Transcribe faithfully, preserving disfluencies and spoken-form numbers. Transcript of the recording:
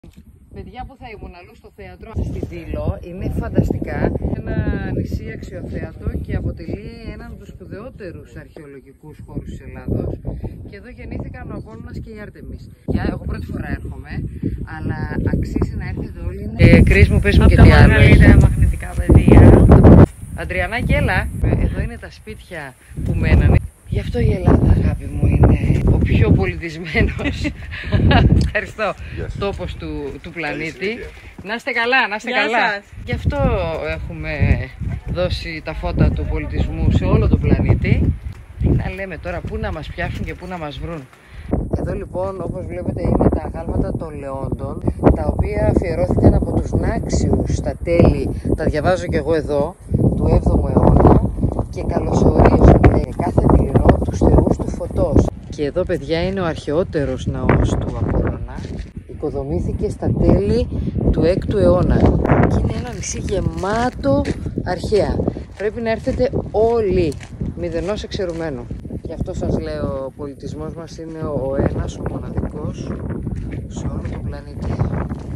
Παιδιά που θα ήμουν αλλού στο θέατρο, στη Δήλο, είναι φανταστικά. Ένα νησί αξιοθέατο και αποτελεί έναν από τους σπουδαιότερους αρχαιολογικούς χώρους της Ελλάδος. Και εδώ γεννήθηκαν ο Απόλλωνας και η Άρτεμις. Για, εγώ πρώτη φορά έρχομαι, αλλά αξίζει να έρθετε όλοι. Ε, Κρίς μου, πες μου και τι άλλο. Από τα μεγαλύτερα μαγνητικά πεδία. Αντριανάκη, έλα. Εδώ είναι τα σπίτια που μένανε. Γι' αυτό η Ελλάδα, αγάπη μου, είναι ο πιο πολιτισμένος ευχαριστώ, τόπος του, του πλανήτη. Να είστε καλά, να είστε Γεια καλά. σας. Γι' αυτό έχουμε δώσει τα φώτα του πολιτισμού σε όλο τον πλανήτη. Τι να λέμε τώρα, πού να μας πιάσουν και πού να μας βρουν. Εδώ λοιπόν, όπως βλέπετε, είναι τα αγάλματα των Λεόντων, τα οποία αφιερώθηκαν από τους Νάξιους στα τέλη, τα διαβάζω και εγώ εδώ, του έβδομου αιώνα, και καλωσορίζουν κάθε δειλινό τους θεούς του φωτός. Και εδώ, παιδιά, είναι ο αρχαιότερος ναός του Απόλλωνα. Οικοδομήθηκε στα τέλη του έκτου αιώνα και είναι ένα νησί γεμάτο αρχαία. Πρέπει να έρθετε όλοι, μηδενός εξαιρουμένου. Γι' αυτό σας λέω, ο πολιτισμός μας είναι ο ένας, ο μοναδικός σε όλο τον πλανήτη.